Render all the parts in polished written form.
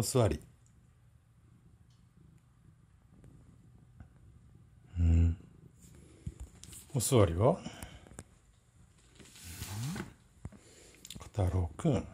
座り。お座りは小太郎くん。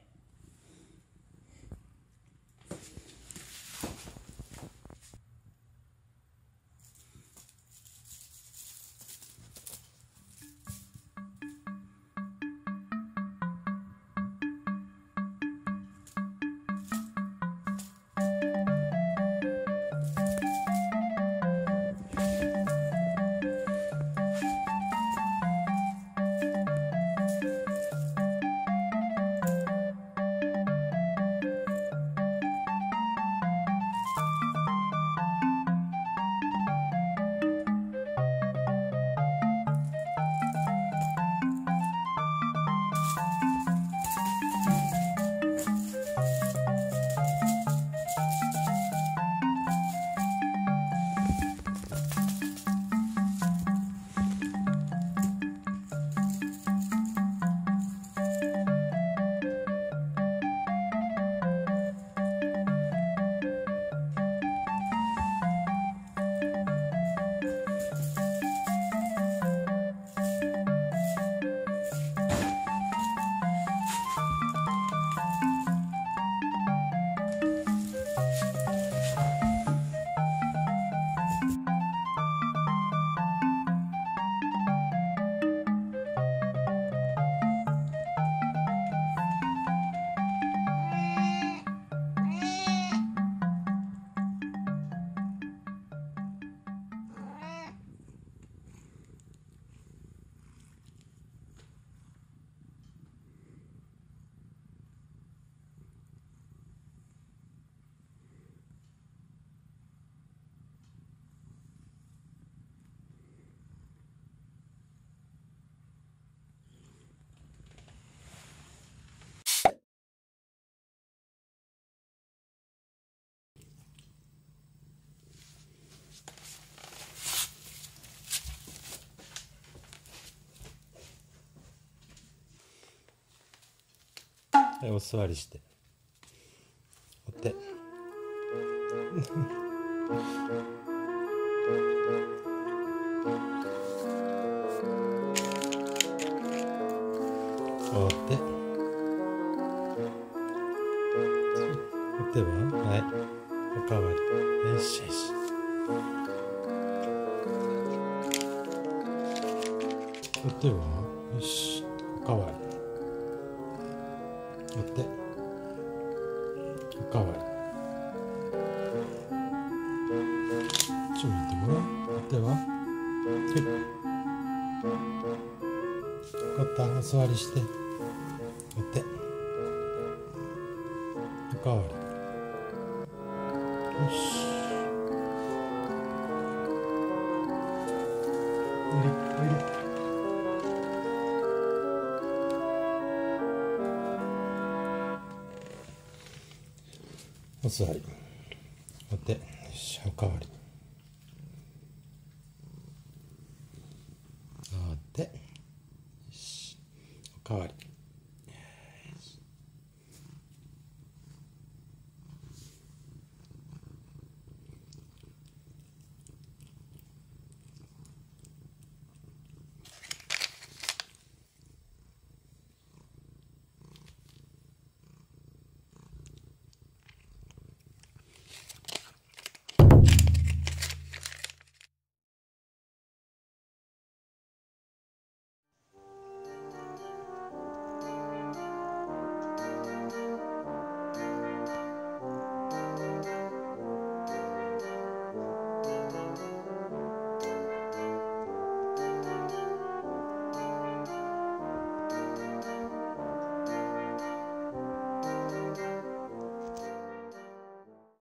はい、お座りして。お手。お手。お手ははい。おかわり。よしよし。お手はよし。おかわり。お手。おかわり。ちょっと見てごらん。お手ははい。こったお座りして。お手。おかわり。よし。おいでおいで。お座り。お手。よし。おかわり。お手。よし。おかわり。